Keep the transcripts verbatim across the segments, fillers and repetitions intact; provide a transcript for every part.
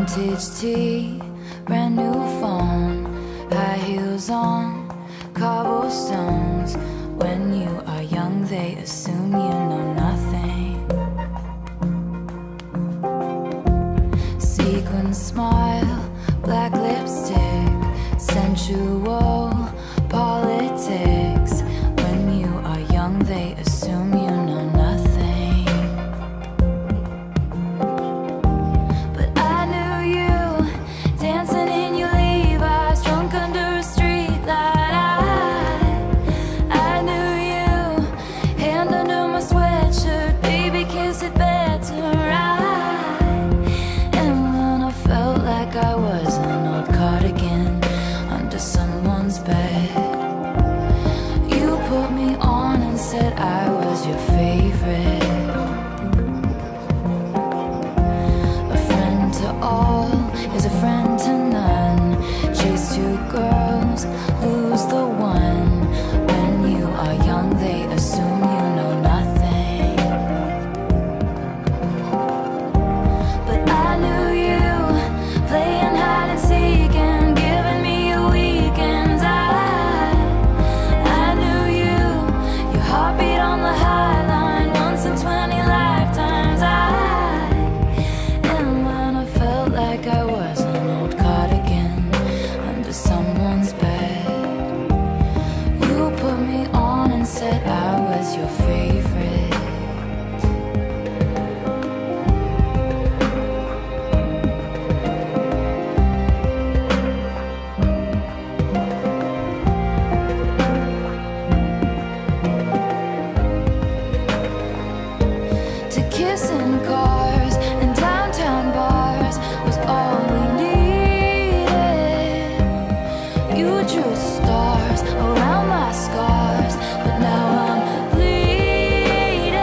Vintage tea, brand new phone, high heels on, cobblestones. When you are young, they assume you know nothing. Sequin smile, black lipstick, sensual politics. When you are young, they assume you know nothing. But I knew you dancing in your Levi's, drunk under a street light. I, I knew you, hand under my sweatshirt, baby kiss it better. I, and when I felt like I was an old cardigan under someone's bed, you put me on and said I was your favorite. A friend to all is a friend to none. Chase two girls, lose the one. When you are young, they assume you know nothing. But I knew you, playing hide and seek and giving me your weekends. I, I knew you, your heartbeat on the high line, once in twenty lifetimes. I, and when I felt like I was an old cardigan under someone's bed, you put me on and said I was your favorite. To kiss in cars and downtown bars was all we needed. You drew stars around my scars, but now I'm bleeding.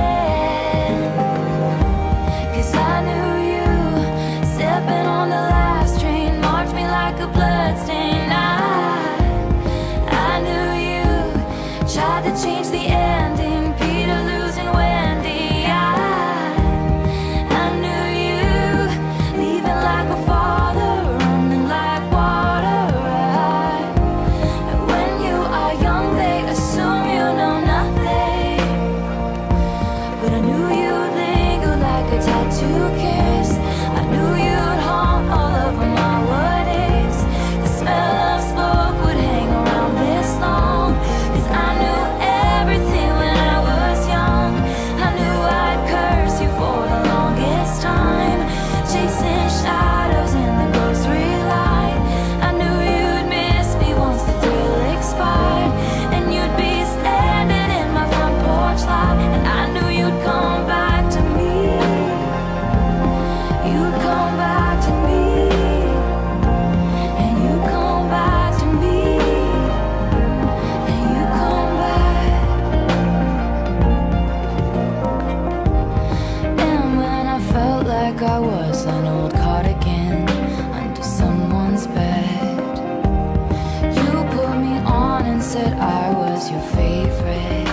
'Cause I knew you, stepping on the last train, marked me like a bloodstain. I, I knew you, tried to change the ending, Peter losing Wendy. I, I knew you, leaving like a father, running like water. I, and when you are young, they assume you know nothing. But I knew you'd linger like a tattoo kiss. I knew you'd haunt all over my what ifs. The smell of smoke would hang around this long. 'Cause I knew everything when I was young. I knew I'd curse you for the longest time, chasing shadows in the grocery line. I knew you'd miss me once the thrill expired, and you'd be standing in my front porch light. And I knew you'd come back to me. You'd come back to me. And you come back to me. And you come back. And when I felt like I was an old cardigan under someone's bed, you put me on and said I was your favorite.